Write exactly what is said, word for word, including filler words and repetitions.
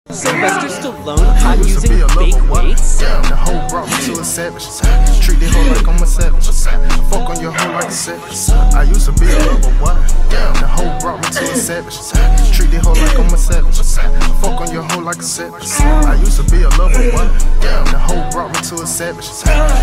Sylvester Stallone caught using fake weights? Yeah, the hoe brought me to a savage. Treat the hoe like I'm a savage. Fuck on your hoe like a savage. I used to be a lover, what? Yeah, the hoe brought me to a savage. Treat the hoe like I'm a savage. Fuck on your hoe like a savage. I used to be a lover, what? Yeah, the hoe brought me to a savage.